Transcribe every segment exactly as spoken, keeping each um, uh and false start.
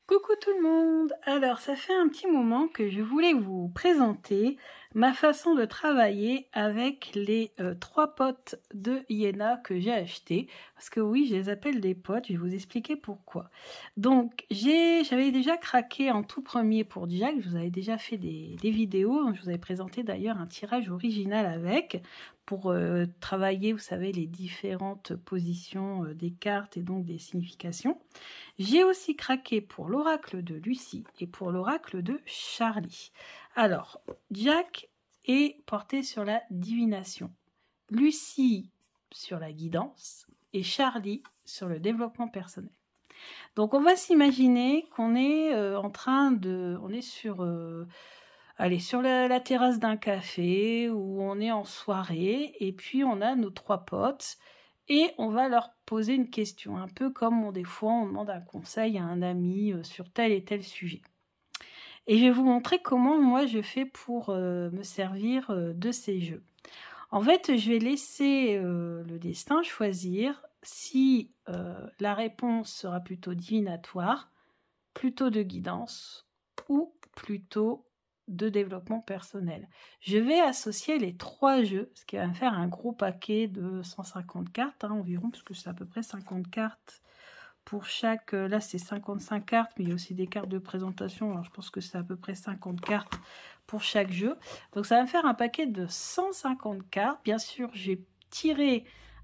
Coucou tout le monde! Alors ça fait un petit moment que je voulais vous présenter ma façon de travailler avec les euh, trois potes de Iéna que j'ai achetés. Parce que oui, je les appelle des potes, je vais vous expliquer pourquoi. Donc j'avais déjà craqué en tout premier pour Jack, je vous avais déjà fait des, des vidéos, je vous avais présenté d'ailleurs un tirage original avec, pour euh, travailler, vous savez, les différentes positions euh, des cartes et donc des significations. J'ai aussi craqué pour l'oracle de Lucie et pour l'oracle de Charlie. Alors, Jack est porté sur la divination, Lucie sur la guidance et Charlie sur le développement personnel. Donc, on va s'imaginer qu'on est euh, en train de... On est sur... Euh, allez, sur la, la terrasse d'un café où on est en soirée et puis on a nos trois potes et on va leur poser une question, un peu comme on, des fois on demande un conseil à un ami sur tel et tel sujet. Et je vais vous montrer comment moi je fais pour euh, me servir euh, de ces jeux. En fait, je vais laisser euh, le destin choisir si euh, la réponse sera plutôt divinatoire, plutôt de guidance ou plutôt de développement personnel. Je vais associer les trois jeux, ce qui va me faire un gros paquet de cent cinquante cartes hein, environ, parce que c'est à peu près cinquante cartes pour chaque... Là, c'est cinquante-cinq cartes, mais il y a aussi des cartes de présentation, alors je pense que c'est à peu près cinquante cartes pour chaque jeu. Donc ça va me faire un paquet de cent cinquante cartes. Bien sûr, j'ai tiré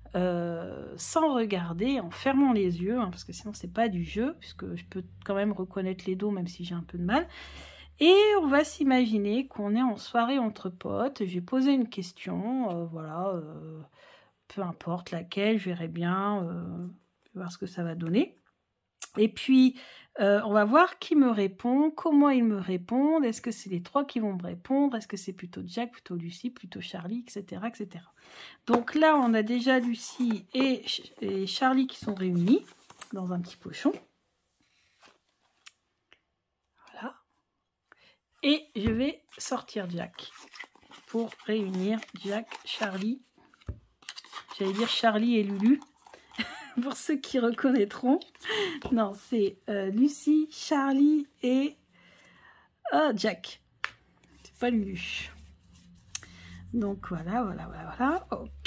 euh, sans regarder, en fermant les yeux, hein, parce que sinon c'est pas du jeu, puisque je peux quand même reconnaître les dos, même si j'ai un peu de mal. Et on va s'imaginer qu'on est en soirée entre potes. Je vais poser une question, euh, voilà, euh, peu importe laquelle, je verrai bien, euh, je vais voir ce que ça va donner. Et puis, euh, on va voir qui me répond, comment ils me répondent, est-ce que c'est les trois qui vont me répondre, est-ce que c'est plutôt Jack, plutôt Lucie, plutôt Charlie, et cetera, et cetera. Donc là, on a déjà Lucie et, et Charlie qui sont réunis dans un petit pochon. Et je vais sortir Jack pour réunir Jack, Charlie. J'allais dire Charlie et Lulu. Pour ceux qui reconnaîtront. Non, c'est euh, Lucie, Charlie et oh, Jack. C'est pas Lulu. Donc voilà, voilà, voilà, voilà. Ok.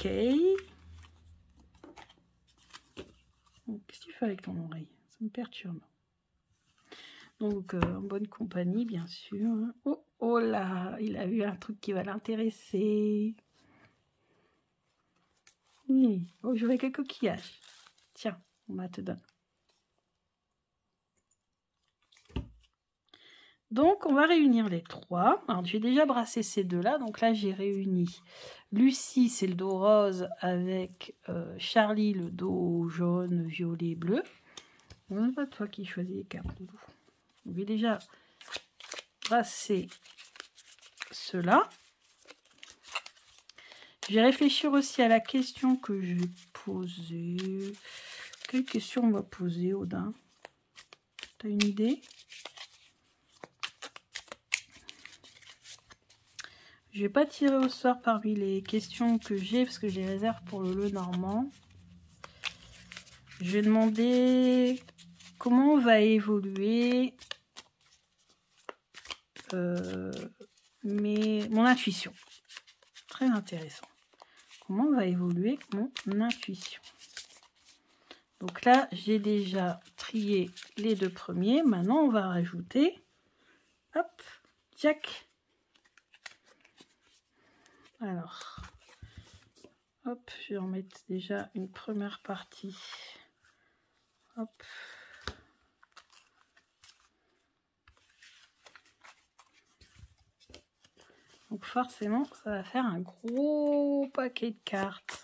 Qu'est-ce que tu fais avec ton oreille? Ça me perturbe. Donc, euh, en bonne compagnie, bien sûr. Oh, oh là, il a vu un truc qui va l'intéresser. Oui. Oh, je veux quelques coquillages. Tiens, on va te donner. Donc, on va réunir les trois. Alors, j'ai déjà brassé ces deux-là. Donc là, j'ai réuni Lucie, c'est le dos rose, avec euh, Charlie, le dos jaune, violet, bleu. C'est pas toi qui choisis les cartes. On va déjà brasser ceux-là. Je vais réfléchir aussi à la question que je vais poser. Quelle question on va poser, Odin? T'as une idée? Je vais pas tirer au sort parmi les questions que j'ai, parce que je les réserve pour le lot normand. Je vais demander comment va évoluer euh, mes, mon intuition. Très intéressant. Comment va évoluer mon intuition? Donc là, j'ai déjà trié les deux premiers. Maintenant, on va rajouter, hop, Jack. Alors, hop, je vais en mettre déjà une première partie. Hop. Donc forcément, ça va faire un gros paquet de cartes.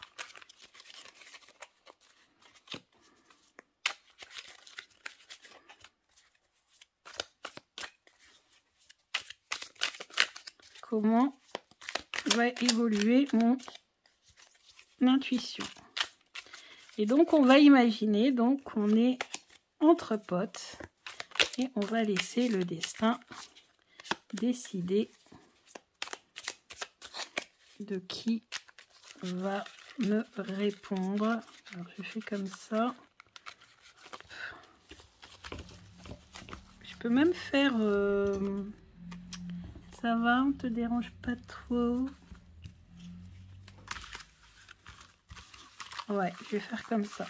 Comment va évoluer mon intuition? Et donc, on va imaginer donc qu'on est entre potes et on va laisser le destin décider de qui va me répondre. Alors, je fais comme ça. Je peux même faire... Euh... Ça va, on te dérange pas trop? Ouais, je vais faire comme ça.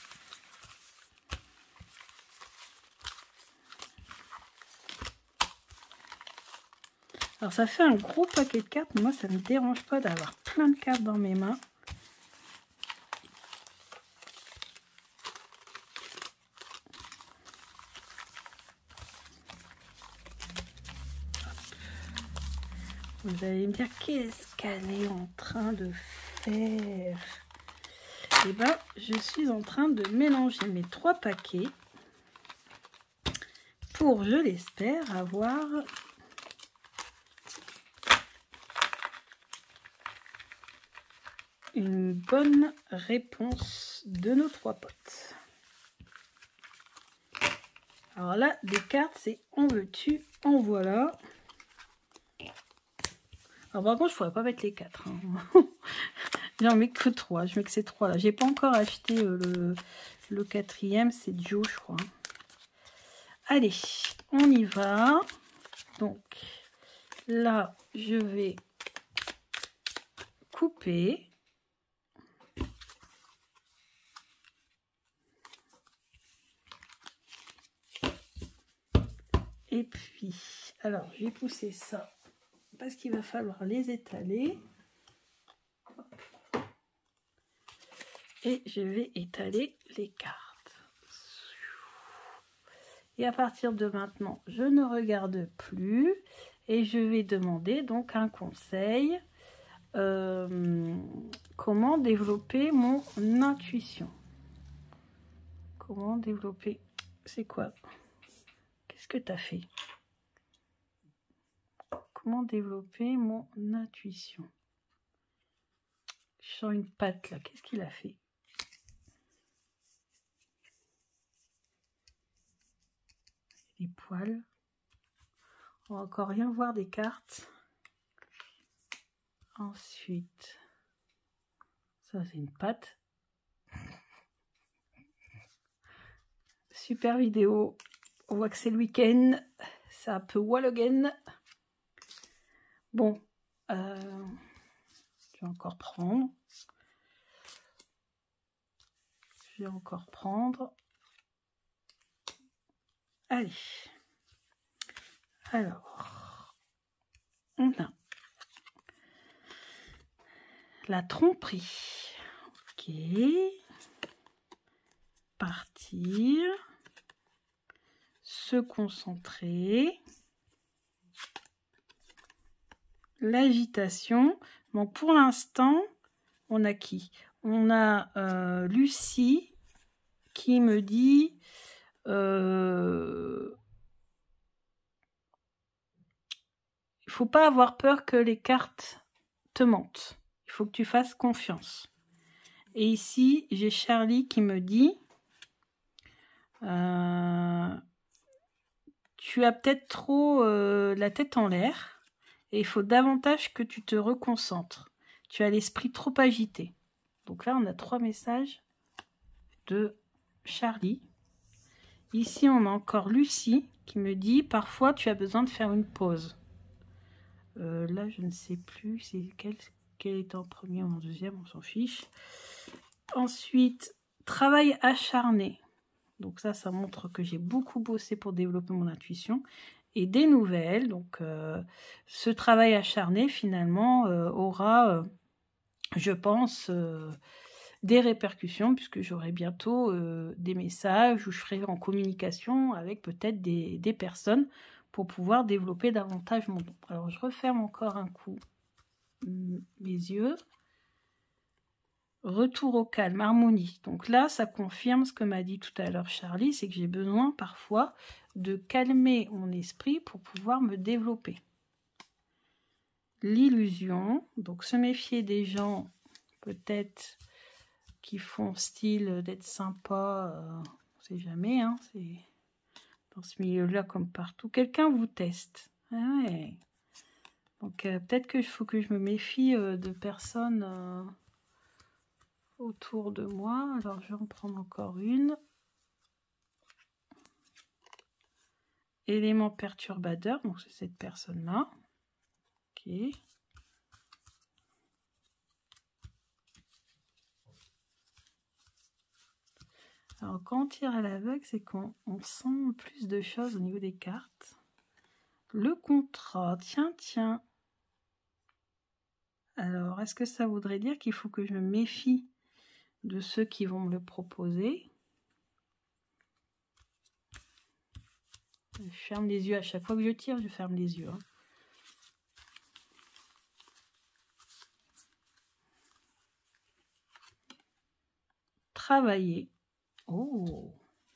Alors ça fait un gros paquet de cartes, mais moi ça ne me dérange pas d'avoir plein de cartes dans mes mains. Vous allez me dire, qu'est-ce qu'elle est en train de faire? Eh bien, je suis en train de mélanger mes trois paquets pour, je l'espère, avoir une bonne réponse de nos trois potes. Alors là, des cartes, c'est en veux-tu, en voilà. Alors par contre, je ne pourrais pas mettre les quatre. Hein. J'en mets que trois. Je mets que ces trois là. J'ai pas encore acheté euh, le, le quatrième, c'est Joe, je crois. Allez, on y va. Donc là, je vais couper. Et puis, alors, je vais pousser ça parce qu'il va falloir les étaler. Et je vais étaler les cartes. Et à partir de maintenant, je ne regarde plus et je vais demander donc un conseil. Euh, comment développer mon intuition? Comment développer... C'est quoi? Qu'est-ce que tu as fait? Comment développer mon intuition? Je sens une patte là. Qu'est-ce qu'il a fait? Les poils. On va encore rien voir des cartes. Ensuite, ça c'est une patte. Super vidéo. On voit que c'est le week-end. C'est un peu Wallogen. Bon, euh, je vais encore prendre. Je vais encore prendre. Allez. Alors, on a la tromperie. Ok. Partir. Se concentrer. L'agitation. Bon, pour l'instant, on a qui? On a euh, Lucie qui me dit euh, il faut pas avoir peur que les cartes te mentent. Il faut que tu fasses confiance. Et ici, j'ai Charlie qui me dit euh, tu as peut-être trop euh, la tête en l'air et il faut davantage que tu te reconcentres. Tu as l'esprit trop agité. Donc là, on a trois messages de Charlie. Ici, on a encore Lucie qui me dit parfois tu as besoin de faire une pause. Euh, là, je ne sais plus c'est quel, quel est en premier ou en deuxième, on s'en fiche. Ensuite, travail acharné. Donc ça, ça montre que j'ai beaucoup bossé pour développer mon intuition. Et des nouvelles. Donc euh, ce travail acharné, finalement, euh, aura, euh, je pense, euh, des répercussions, puisque j'aurai bientôt euh, des messages où je ferai en communication avec peut-être des, des personnes pour pouvoir développer davantage mon don. Alors, je referme encore un coup mes yeux. Retour au calme, harmonie. Donc là, ça confirme ce que m'a dit tout à l'heure Charlie, c'est que j'ai besoin parfois de calmer mon esprit pour pouvoir me développer. L'illusion, donc se méfier des gens peut-être qui font style d'être sympa, euh, on ne sait jamais, hein, c'est dans ce milieu-là comme partout. Quelqu'un vous teste. Ah ouais. Donc euh, peut-être qu'il faut que je me méfie euh, de personnes euh, autour de moi. Alors je vais en prendre encore une. élément perturbateur, donc c'est cette personne-là. Ok. Alors, quand on tire à l'aveugle, c'est qu'on sent plus de choses au niveau des cartes. Le contrat, tiens, tiens. Alors, est-ce que ça voudrait dire qu'il faut que je me méfie de ceux qui vont me le proposer? Je ferme les yeux. À chaque fois que je tire, je ferme les yeux. Hein. Travailler. Oh.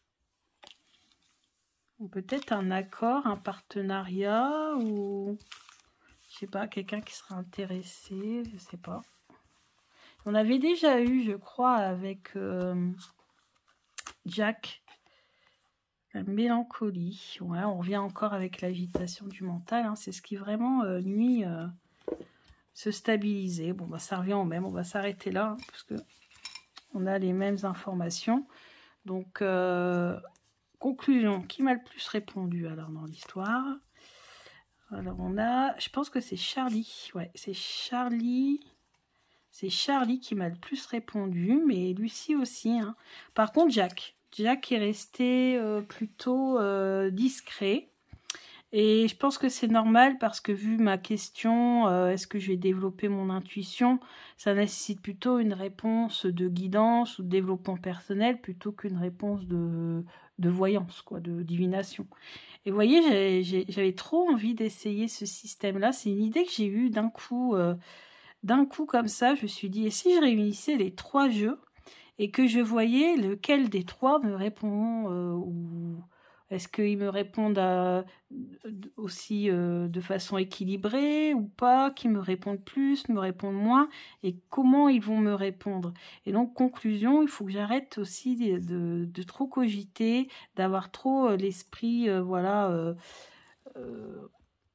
Peut-être un accord, un partenariat ou... Je sais pas, quelqu'un qui sera intéressé, je sais pas. On avait déjà eu, je crois, avec euh, Jack, la mélancolie. Ouais, on revient encore avec l'agitation du mental. Hein. C'est ce qui vraiment euh, nuit euh, se stabiliser. Bon, bah, ça revient au même. On va s'arrêter là, hein, parce que on a les mêmes informations. Donc, euh, conclusion. Qui m'a le plus répondu alors dans l'histoire? Alors, on a... Je pense que c'est Charlie. Ouais, c'est Charlie... C'est Charlie qui m'a le plus répondu, mais Lucie aussi. Hein. Par contre, Jack. Jack est resté euh, plutôt euh, discret. Et je pense que c'est normal parce que vu ma question, euh, est-ce que je vais développer mon intuition, ça nécessite plutôt une réponse de guidance ou de développement personnel plutôt qu'une réponse de, de voyance, quoi, de divination. Et vous voyez, j'avais trop envie d'essayer ce système-là. C'est une idée que j'ai eue d'un coup... Euh, D'un coup, comme ça, je me suis dit, et si je réunissais les trois jeux et que je voyais lequel des trois me répond, euh, ou est-ce qu'ils me répondent à, aussi euh, de façon équilibrée ou pas, qui me répondent plus, me répondent moins, et comment ils vont me répondre. Et donc, conclusion, il faut que j'arrête aussi de, de, de trop cogiter, d'avoir trop euh, l'esprit, euh, voilà... Euh, euh,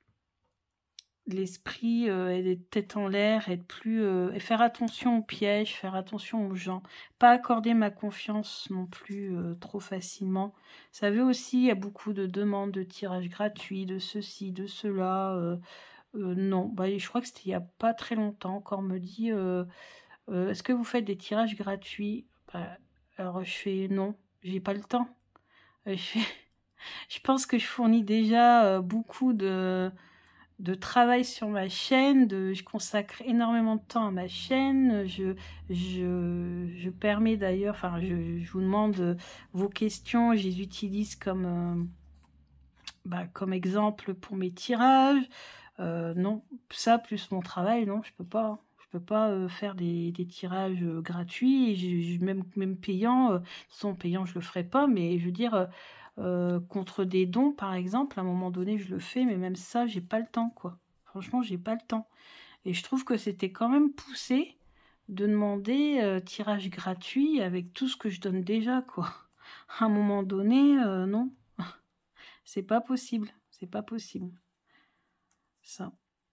l'esprit euh, et les têtes en l'air, être plus euh, et faire attention aux pièges, faire attention aux gens, pas accorder ma confiance non plus euh, trop facilement. Vous savez aussi, il y a beaucoup de demandes de tirage gratuit, de ceci, de cela. Euh, euh, non, bah, je crois que c'était il n'y a pas très longtemps qu'on me dit euh, euh, est-ce que vous faites des tirages gratuits? Bah, alors je fais non, j'ai pas le temps. Euh, je, fais... je pense que je fournis déjà euh, beaucoup de de travail sur ma chaîne, de, je consacre énormément de temps à ma chaîne, je, je, je permets d'ailleurs, enfin je, je vous demande vos questions, je les utilise comme, euh, bah, comme exemple pour mes tirages, euh, non, ça plus mon travail, non, je peux pas, je peux pas euh, faire des, des tirages euh, gratuits, et je, je, même, même payants, euh, sont payants je le ferai pas, mais je veux dire... Euh, Euh, contre des dons par exemple, à un moment donné je le fais, mais même ça j'ai pas le temps quoi, franchement j'ai pas le temps, et je trouve que c'était quand même poussé de demander euh, tirage gratuit avec tout ce que je donne déjà quoi, à un moment donné euh, non, c'est pas possible, c'est pas possible ça.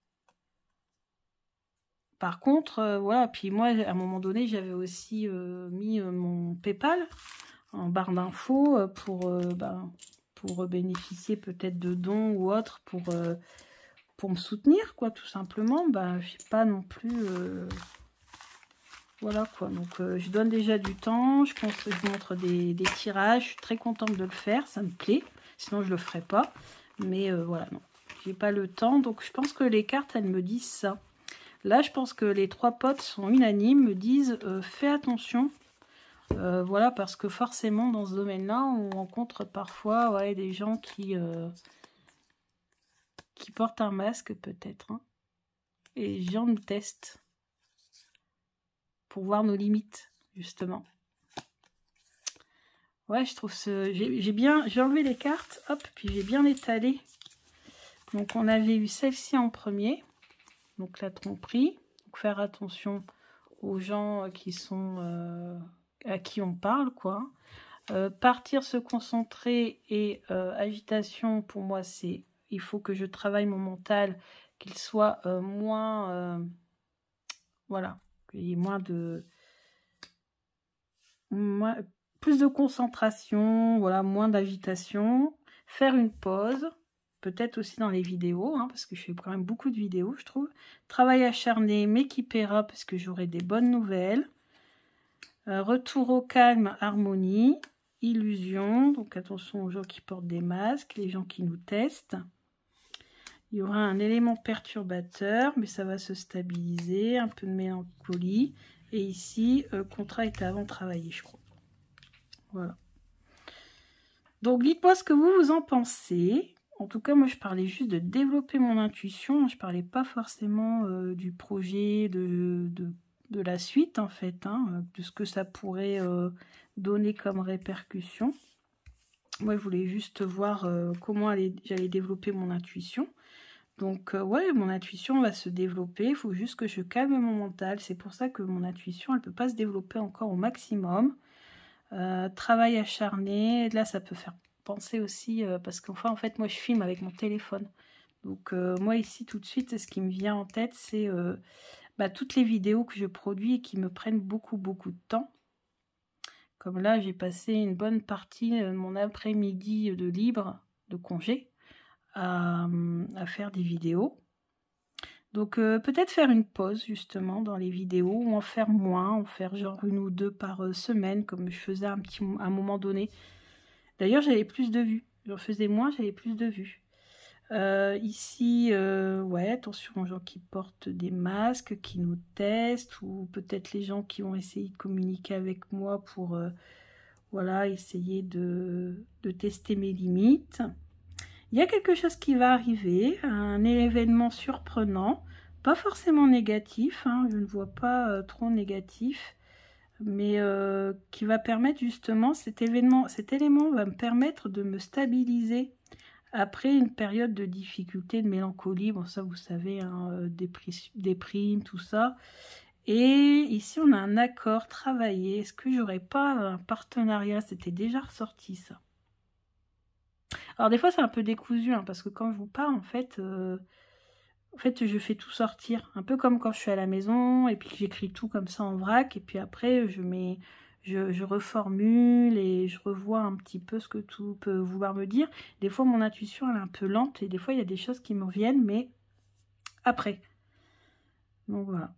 Par contre euh, voilà, puis moi à un moment donné j'avais aussi euh, mis euh, mon PayPal en barre d'infos euh, pour euh, ben, pour bénéficier peut-être de dons ou autres pour, euh, pour me soutenir, quoi, tout simplement. Bah, je sais pas non plus... Euh, voilà, quoi. Donc, euh, je donne déjà du temps, je, je montre des, des tirages, je suis très contente de le faire, ça me plaît. Sinon, je le ferai pas. Mais euh, voilà, non. J'ai pas le temps, donc je pense que les cartes, elles me disent ça. Là, je pense que les trois potes sont unanimes, me disent euh, fais attention. Euh, voilà, parce que forcément, dans ce domaine-là, on rencontre parfois ouais, des gens qui, euh, qui portent un masque, peut-être. Hein. Et les gens nous testent pour voir nos limites, justement. Ouais, je trouve ce... J'ai bien... J'ai enlevé les cartes, hop, puis j'ai bien étalé. Donc, on avait eu celle-ci en premier. Donc, la tromperie. Donc, faire attention aux gens qui sont... Euh, à qui on parle, quoi. Euh, partir, se concentrer et euh, agitation, pour moi, c'est... Il faut que je travaille mon mental, qu'il soit euh, moins... Euh, voilà. Qu'il y ait moins de... Moins, plus de concentration, voilà, moins d'agitation. faire une pause, peut-être aussi dans les vidéos, hein, parce que je fais quand même beaucoup de vidéos, je trouve. Travail acharné, mais qui paiera, parce que j'aurai des bonnes nouvelles. Euh, retour au calme, harmonie, illusion. Donc attention aux gens qui portent des masques, les gens qui nous testent. Il y aura un élément perturbateur, mais ça va se stabiliser. Un peu de mélancolie. Et ici, euh, contrat était avant travaillé, je crois. Voilà. Donc dites-moi ce que vous, vous en pensez. En tout cas, moi, je parlais juste de développer mon intuition. Je parlais pas forcément euh, du projet, de, de, de la suite, en fait, hein, de ce que ça pourrait euh, donner comme répercussion. Moi, je voulais juste voir euh, comment j'allais développer mon intuition. Donc, euh, ouais, mon intuition va se développer. Il faut juste que je calme mon mental. C'est pour ça que mon intuition, elle ne peut pas se développer encore au maximum. Euh, travail acharné. Là, ça peut faire penser aussi, euh, parce qu'enfin, en fait, moi, je filme avec mon téléphone. Donc, euh, moi, ici, tout de suite, ce qui me vient en tête, c'est euh, bah, toutes les vidéos que je produis et qui me prennent beaucoup, beaucoup de temps. Comme là, j'ai passé une bonne partie de mon après-midi de libre, de congé, à, à faire des vidéos. Donc, euh, peut-être faire une pause, justement, dans les vidéos, ou en faire moins, en faire genre une ou deux par euh, semaine, comme je faisais un petit, à un moment donné. D'ailleurs, j'avais plus de vues. J'en faisais moins, j'avais plus de vues. Euh, ici, euh, ouais, attention aux gens qui portent des masques, qui nous testent, ou peut-être les gens qui ont essayé de communiquer avec moi pour, euh, voilà, essayer de, de tester mes limites. Il y a quelque chose qui va arriver, un événement surprenant, pas forcément négatif, hein, je ne vois pas euh, trop négatif, mais euh, qui va permettre justement, cet événement, cet élément va me permettre de me stabiliser après une période de difficulté, de mélancolie. Bon, ça vous savez, hein, déprime, tout ça. Et ici on a un accord travaillé. Est-ce que j'aurais pas un partenariat? C'était déjà ressorti ça. Alors des fois c'est un peu décousu, hein, parce que quand je vous parle, en fait, euh, en fait je fais tout sortir. Un peu comme quand je suis à la maison et puis que j'écris tout comme ça en vrac. Et puis après je mets, je, je reformule et je revois un petit peu ce que tout peut vouloir me dire. Des fois mon intuition elle est un peu lente et des fois il y a des choses qui me reviennent, mais après. Donc voilà.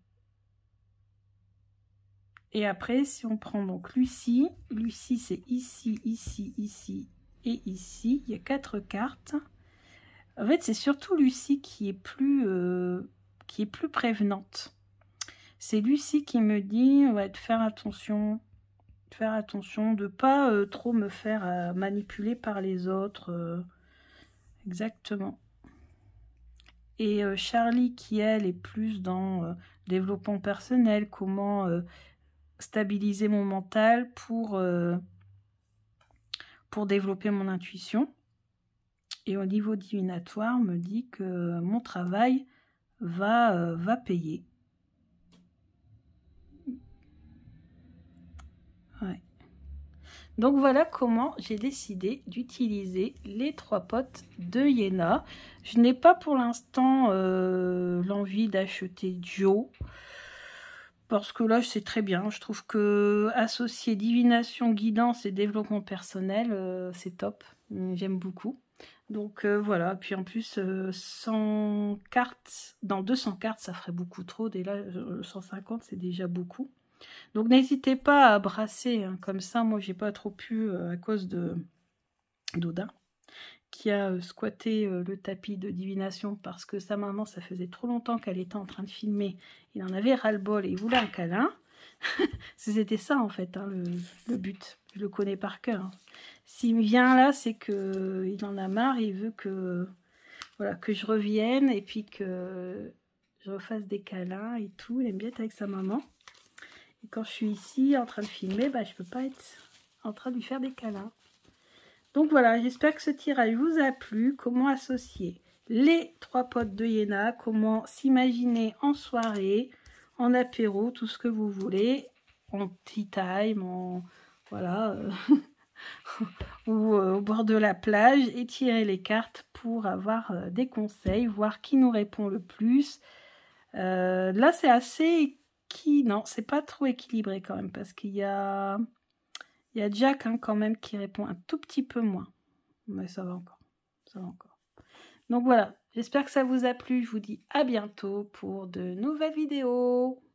Et après si on prend donc Lucie, Lucie c'est ici, ici, ici et ici. Il y a quatre cartes. En fait, c'est surtout Lucie qui est plus, euh, qui est plus prévenante. C'est Lucie qui me dit ouais, de faire attention, de faire attention, de pas euh, trop me faire euh, manipuler par les autres. Euh, exactement. Et euh, Charlie qui, elle, est plus dans euh, développement personnel, comment euh, stabiliser mon mental pour, euh, pour développer mon intuition. Et au niveau divinatoire, me dit que mon travail va, euh, va payer. Ouais. Donc voilà comment j'ai décidé d'utiliser les trois potes de Iéna. Je n'ai pas pour l'instant euh, l'envie d'acheter Joe. Parce que là, c'est très bien. Je trouve que associer divination, guidance et développement personnel, euh, c'est top. J'aime beaucoup. Donc euh, voilà, puis en plus euh, cent cartes, dans deux cents cartes ça ferait beaucoup trop, et là cent cinquante c'est déjà beaucoup. Donc n'hésitez pas à brasser, hein, comme ça, moi j'ai pas trop pu euh, à cause de d'Odin, qui a euh, squatté euh, le tapis de divination parce que sa maman, ça faisait trop longtemps qu'elle était en train de filmer, il en avait ras-le-bol et il voulait un câlin. C'était ça en fait, hein, le, le but, je le connais par cœur. Hein. S'il vient là, c'est que il en a marre, il veut que, voilà, que je revienne et puis que je refasse des câlins et tout. Il aime bien être avec sa maman. Et quand je suis ici en train de filmer, bah, je peux pas être en train de lui faire des câlins. Donc voilà, j'espère que ce tirage vous a plu. Comment associer les trois potes de Iéna, comment s'imaginer en soirée, en apéro, tout ce que vous voulez, en tea time, en voilà, euh, ou euh, au bord de la plage, et tirer les cartes pour avoir euh, des conseils, voir qui nous répond le plus. Euh, là, c'est assez qui non, c'est pas trop équilibré quand même, parce qu'il y a il y a Jack hein, quand même qui répond un tout petit peu moins, mais ça va encore. Ça va encore. Donc voilà, j'espère que ça vous a plu. Je vous dis à bientôt pour de nouvelles vidéos.